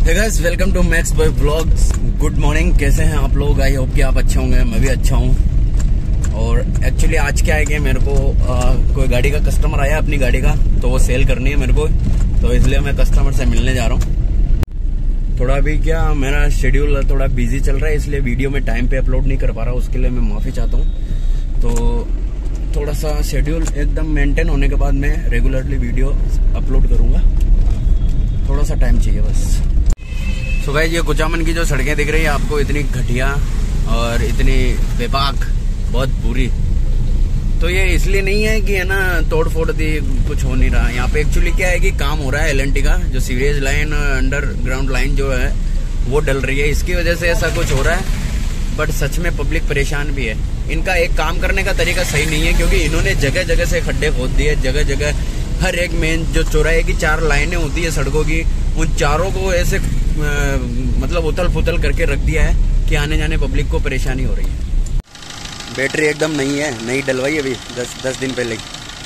Hey guys, welcome to Max boy vlogs. Good morning, कैसे हैं आप लोग? आई होप कि आप अच्छे होंगे, मैं भी अच्छा हूं। और एक्चुअली आज क्या है कि मेरे को कोई गाड़ी का कस्टमर आया अपनी गाड़ी का, तो वो सेल करनी है मेरे को, तो इसलिए मैं कस्टमर से मिलने जा रहा हूं। थोड़ा भी क्या मेरा शेड्यूल थोड़ा बिजी चल रहा है, इसलिए वीडियो में टाइम पे अपलोड नहीं कर पा रहा, उसके लिए मैं माफी चाहता हूँ। तो थोड़ा सा शेड्यूल एकदम मेंटेन होने के बाद मैं रेगुलरली वीडियो अपलोड करूंगा, थोड़ा सा टाइम चाहिए बस। सो गाइस, ये कुचामन की जो सड़कें दिख रही है आपको, इतनी घटिया और इतनी बेबाक, बहुत बुरी, तो ये इसलिए नहीं है कि है ना तोड़ फोड़ दी, कुछ हो नहीं रहा। यहाँ पे एक्चुअली क्या है कि काम हो रहा है एलएनटी का, जो सीवरेज लाइन, अंडरग्राउंड लाइन जो है वो डल रही है, इसकी वजह से ऐसा कुछ हो रहा है। बट सच में पब्लिक परेशान भी है। इनका एक काम करने का तरीका सही नहीं है, क्योंकि इन्होंने जगह जगह से खड्डे खोद दिए, जगह जगह हर एक मेन जो चौराहे की 4 लाइनें होती है सड़कों की, उन चारों को ऐसे मतलब उथल पुथल करके रख दिया है कि आने जाने पब्लिक को परेशानी हो रही है। बैटरी एकदम नई है, नई डलवाई अभी 10 दिन पहले।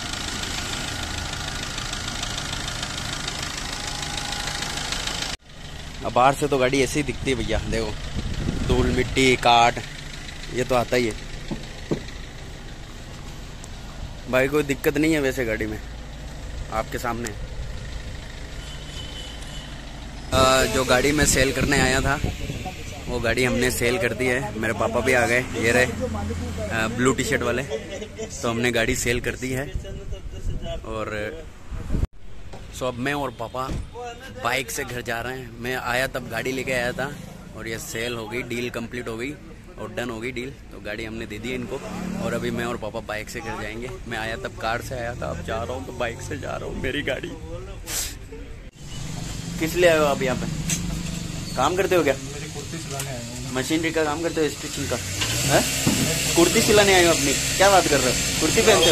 अब बाहर से तो गाड़ी ऐसी दिखती है भैया, देखो धूल मिट्टी काट, ये तो आता ही है भाई। कोई दिक्कत नहीं है वैसे गाड़ी में, आपके सामने। जो गाड़ी में सेल करने आया था वो गाड़ी हमने सेल कर दी है। मेरे पापा भी आ गए, ये रहे ब्लू टी शर्ट वाले, तो हमने गाड़ी सेल कर दी है। और सो अब मैं और पापा बाइक से घर जा रहे हैं। मैं आया तब गाड़ी लेके आया था और ये सेल हो गई, डील कंप्लीट हो गई और डन हो गई डील, तो गाड़ी हमने दे दी इनको। और अभी मैं और पापा बाइक से घर जाएंगे। मैं आया तब कार से आया था, अब जा रहा हूँ तो बाइक से जा रहा हूँ। मेरी गाड़ी किस लिए आए हो आप? यहाँ पे काम करते हो क्या? मेरी कुर्ती सिलाने आया हूँ। मशीनरी का काम करते हो, स्टिचिंग का है? कुर्ती सिलाने आए हो अपनी? क्या बात कर रहे हो, कुर्ती पहनते हो?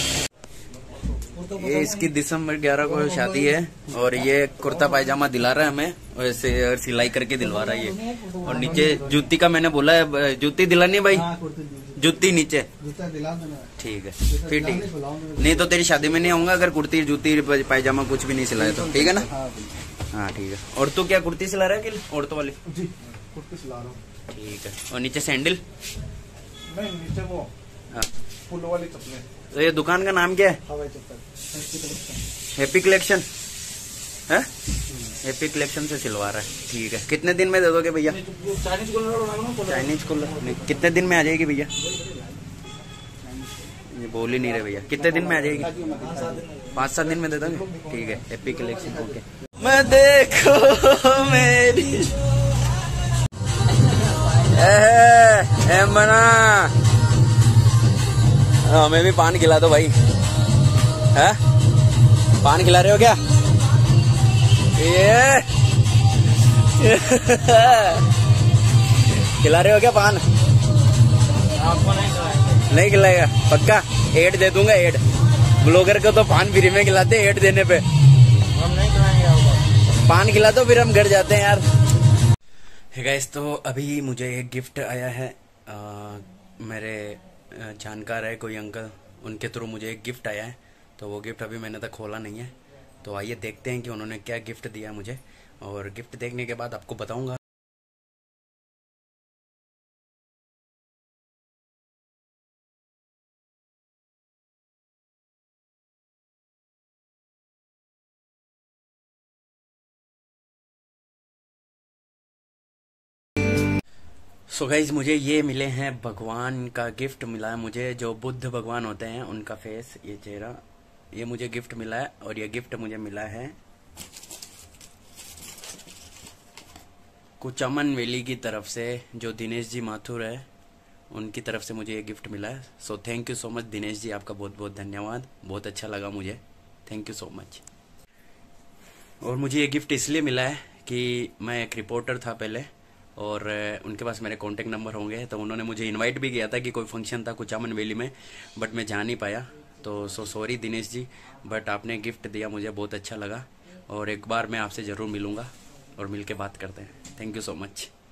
ये इसकी दिसंबर 11 को शादी है और ये कुर्ता पायजामा दिला रहा है हमें, वैसे सिलाई करके दिलवा रहा है ये। और नीचे जूती का मैंने बोला है, जूती दिलानी है भाई, जूती नीचे ठीक है, फिर ठीक है। नहीं तो तेरी शादी में नहीं आऊंगा अगर कुर्ती जूती पायजामा कुछ भी नहीं सिलाया तो, ठीक है ना? हाँ ठीक है। और तू क्या कुर्ती सिला रहा है कि औरतों वाली? जी कुर्ती सिला रहा हूँ। ठीक है। और नीचे सैंडल? नहीं, नीचे वो फूल वाली चप्पलें। तो ये दुकान का नाम क्या है? हवाई चप्पल, हैप्पी कलेक्शन है? हैप्पी कलेक्शन से सिलवा रहा है, ठीक है। कितने दिन में दे दोगे भैया? चाइनीज कूलर कितने दिन में आ जाएगी भैया? ये बोल ही नहीं रहे भैया, कितने दिन में आ जाएगी? 5-7 दिन में दे दोगे, ठीक है। Happy collection, okay. मैं देखो मेरी बना, हमें भी पान खिला दो भाई। है पान खिला रहे हो क्या? ये खिला रहे हो क्या पान? आपको नहीं खिलाएगा पक्का? ऐड दे दूंगा, ऐड। ब्लॉगर को तो पान फ्री में खिलाते हैं, ऐड देने पे। हम नहीं खिलाएंगे आपको। पान खिला दो फिर हम घर जाते हैं यार। हे गाइस, तो अभी मुझे एक गिफ्ट आया है। मेरे जानकार है कोई अंकल, उनके थ्रू मुझे एक गिफ्ट आया है, तो वो गिफ्ट अभी मैंने तक खोला नहीं है। तो आइए देखते हैं कि उन्होंने क्या गिफ्ट दिया मुझे, और गिफ्ट देखने के बाद आपको बताऊंगा। सो गाइज, मुझे ये मिले हैं, भगवान का गिफ्ट मिला है मुझे, जो बुद्ध भगवान होते हैं उनका फेस, ये चेहरा, ये मुझे गिफ्ट मिला है। और ये गिफ्ट मुझे मिला है कुचामन वैली की तरफ से, जो दिनेश जी माथुर है उनकी तरफ से मुझे ये गिफ्ट मिला है। So thank you so much Dinesh ji, आपका बहुत बहुत धन्यवाद, बहुत अच्छा लगा मुझे, थैंक यू सो मच। और मुझे ये गिफ्ट इसलिए मिला है कि मैं एक रिपोर्टर था पहले, और उनके पास मेरे कॉन्टेक्ट नंबर होंगे, तो उन्होंने मुझे इनवाइट भी किया था कि कोई फंक्शन था कुचामन वैली में, बट मैं जा नहीं पाया। तो सॉरी दिनेश जी, बट आपने गिफ्ट दिया, मुझे बहुत अच्छा लगा। और एक बार मैं आपसे ज़रूर मिलूँगा और मिल के बात करते हैं। Thank you so much.